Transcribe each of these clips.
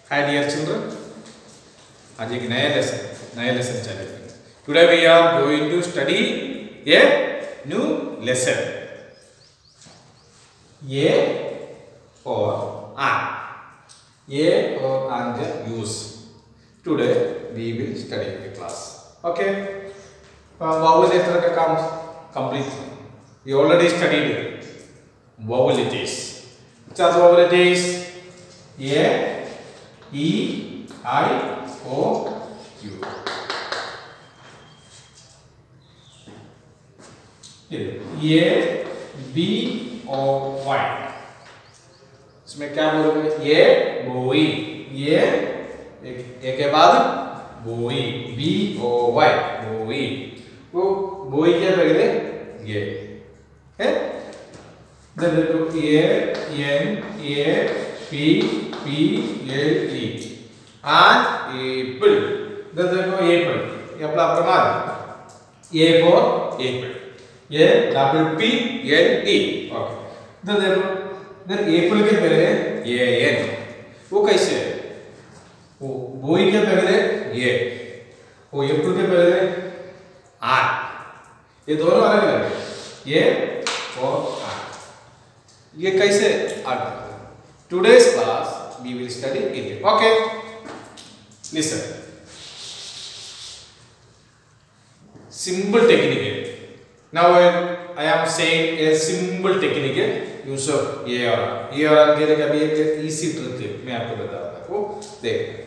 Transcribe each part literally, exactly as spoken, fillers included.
Hi dear children, आज एक नया लेसन नया लेसन चलेगा. Today we are going to study a new lesson. A or an. A or an the use. Today we will study the class. Okay. Vowel letter का काम complete. We already studied vowel letters. Which are the vowel letters? A, E, I, O, U. A, B, O, Y. इसमें क्या बोलोगे? A, boy. A एक के बाद boy. B, O, Y. boy. वो boy क्या पहले? ये है? इधर देखो A, N, A, P, P, L, E. And apple. इधर देखो apple. ये अपना प्रमाण. A for apple. ये double P, L, E. Okay. इधर देखो. इधर apple के पहले A N. वो कैसे है? वो boy के पहले ये. वो apple के पहले R. ये दोनों अलग अलग है. ये और R. ये कैसे अर्थ? Today's class we will study it. Okay. Listen. Simple technique. Now I am saying a simple technique. Use of A R. A R के लिए कभी एक easy trick है. मैं आपको बताता हूँ. देख.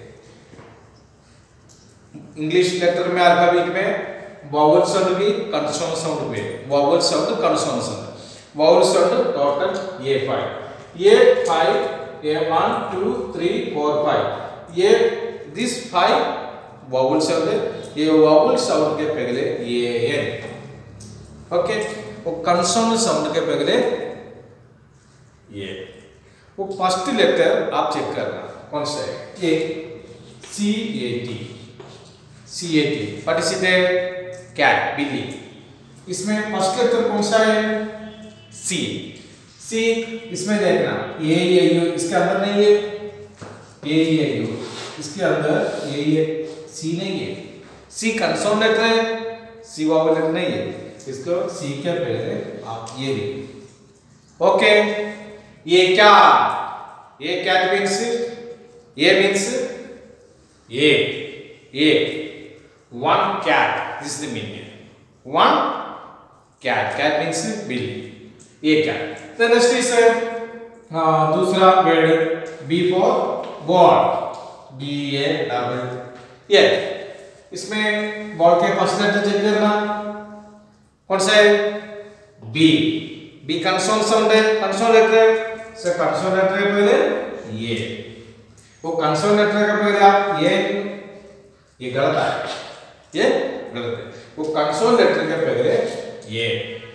English letter में alphabet में vowel sound भी consonant sound भी. Vowel sound consonant sound. Vowel sound total A five. A five. A one, two, three, four, five. ये this five vowel sound है. ये vowel sound के पहले A N. ओके. वो consonant sound के पहले ये. वो first letter आप चेक करना. कौन सा है? A C A T. C A T. Participate cat बिल्ली. इसमें first letter कौन सा है? C. C इसमें देखना A E I O इसके अंदर नहीं है. A E I O इसके अंदर A E I C नहीं है. C कंसोनेंट लेटर है. C वावल लेटर नहीं है. इसको C के पहले आप ये लिखिए. ओके. ये क्या? ये कैट मीन्स ये मीन्स ये ये one cat. This is the meaning. One cat. Cat means बिल्ली. ये क्या? The next is uh, दूसरा word B for ball. B A double L. इसमें ball के फर्स्ट लेटर चेक करना. कौन सा है? B. B कंसोनेंट साउंड है. कंसोनेंट लेटर से कंसोनेंट लेटर पहले ये. वो कंसोनेंट लेटर के पहले आप ये ये गलत है. ये गलत है. वो कंसोनेंट लेटर के पहले ये.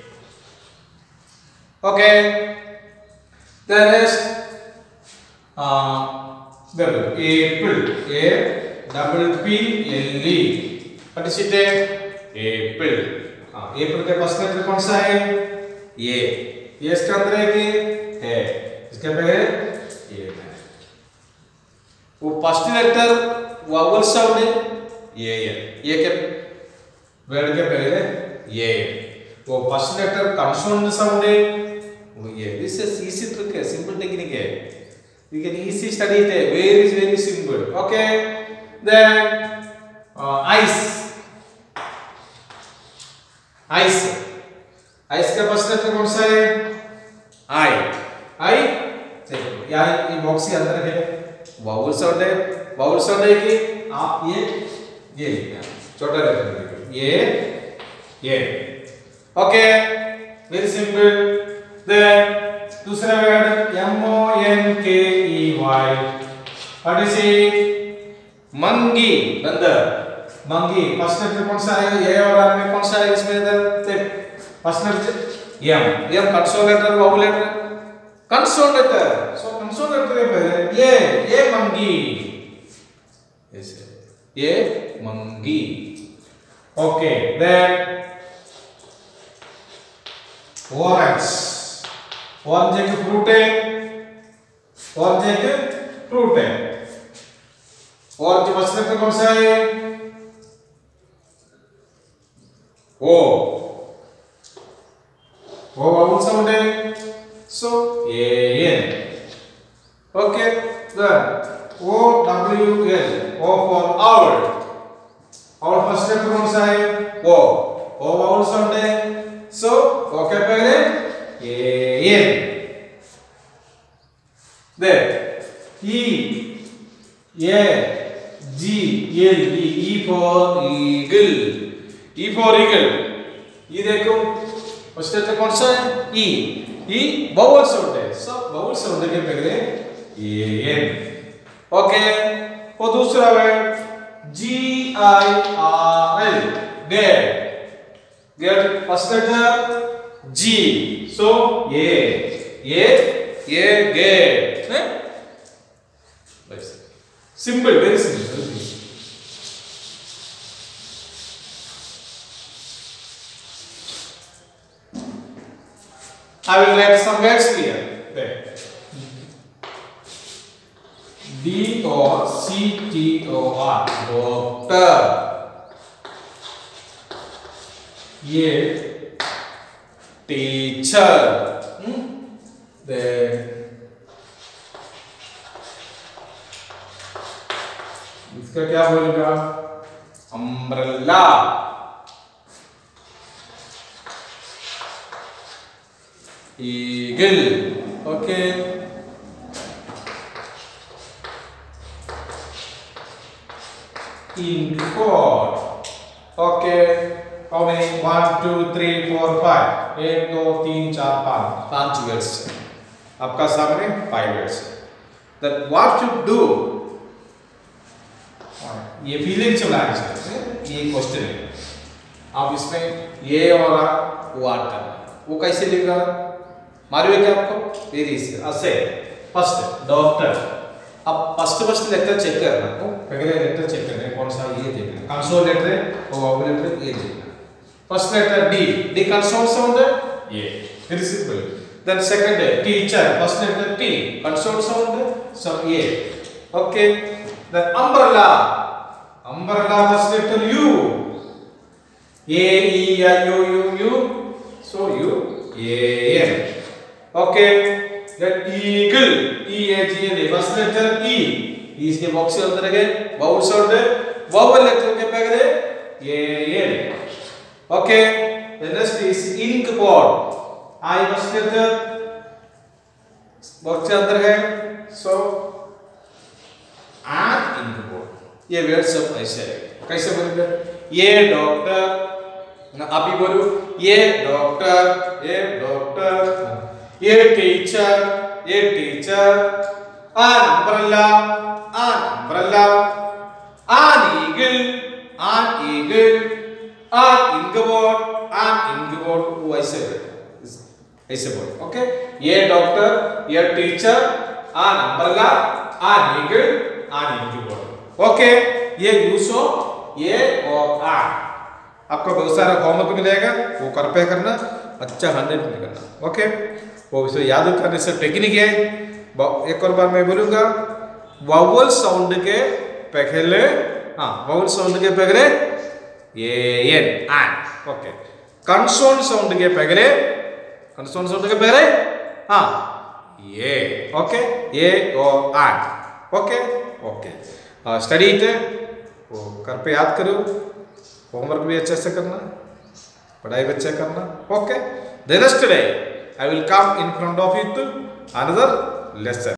Okay. The next, uh, double apple. A double P L E. What is it? Apple. हाँ, apple के फर्स्ट लेटर कौन सा है? ये. ये इसके अंदर है कि है. इसके पहले ये है. वो फर्स्ट लेटर वावल साउंड है. ये ये. ये के वर्ड के पहले ये. वो फर्स्ट लेटर कंसोनेंट साउंड है. Yeah, this is easy trick, simple technique. You can easily study it. Very is very simple. Okay. Then uh, ice. Ice. Ice का फर्स्ट लेटर कौन सा है? I. I. देखो यहाँ ये बॉक्स के अंदर है. वावल साउंड है. वावल साउंड है कि आप ये ये लिखना. छोटा लेटर लिखो. ये ये. Okay. Very simple. Then दूसरा word M O N K E Y. What is it? मंगी. बंदर. मंगी. फर्स्ट लेटर कौन सा है? ये और आर में कौन सा है? इसमें इधर देख. First letter M. M consonant letter vowel letter. Consonant letter. So consonant letter के पहले ये ये मंगी. ऐसे. ये मंगी. ओके. Then orange. Orange एक फ्रूट है. Orange एक फ्रूट है. और जो फर्स्ट लेटर कौन सा है? ओ वो वाउल साउंड है, so a an. Okay, then O W L, O for owl. और फर्स्ट लेटर कौन सा है? ओ ओ वाउल साउंड है, सो ओ के पहले a an. Then E A G L E, E for eagle, E for eagle. ये देखो फर्स्ट लेटर कौन सा है? ई, ई वाउल साउंड है, सब वाउल साउंड के पहले ए एन। ओके, और दूसरा word G I R L, gate. Gate first letter G, so ये ये ये गेट है। Simple, very simple. I will write some words here. There. D O C T O R, doctor. ये teacher. Hmm? Then इसका क्या बोलेगा? umbrella. Eagle. Okay. Inkpot. Okay. How many? One, two, three, four, five. एक, दो, तीन, चार, पाँच. पाँच words. आपका सामने five words. Then what to do? ये feeling चलाना चाहिए. ये question है. आप इसमें ये और what करना. वो कैसे लिखा? मालूम है क्या आपको? ये ऐसे फर्स्ट डॉक्टर। अब फर्स्ट फर्स्ट लेटर चेक करना, पहले लेटर चेक करना कौन सा, ये देखना कंसोल लेटर है और वावल लेटर ये देखना। First letter D, D consonant sound है ये, वेरी सिंपल। देन सेकंड है teacher, first letter T, consonant sound है सब ये। Okay, then umbrella, umbrella first letter U, A E I O U U, so U a an. Okay, then eagle, E A G L, first letter E, E इसके box के अंदर है, vowel sound है, vowel letter के पहले A N. Okay, the next is inkpot, I first letter box के अंदर है, so and inkpot. ये वर्ड सब ऐसे है, कैसे बोलेंगे? ये डॉक्टर, ना अभी बोलो, ये डॉक्टर, ये डॉक्टर, ये टीचर, ये teacher, an umbrella, an umbrella, an eagle, an eagle, an inkpot, an inkpot. वो ऐसे ऐसे बोल, ओके? ये डॉक्टर, ये teacher, an umbrella, an eagle, an inkpot. Okay? ये यूज हो, ये और an. आपको बहुत सारा होमवर्क मिलेगा, वो कर पे करना, अच्छा हंड्रेड में करना, ओके? वो इसे याद करने से टेक्निक है। एक और बार मैं बोलूंगा, वावल साउंड के पहले, हाँ वावल साउंड के पहले ये an an, okay. Consonant sound के पहले, कंसोनेंट साउंड के पहले हाँ ये, ओके, ये और an, okay okay. Study it, वो कर पे याद करो, होमवर्क भी अच्छे से करना, पढ़ाई भी अच्छा करना, okay. The next day I will come in front of you to another lesson.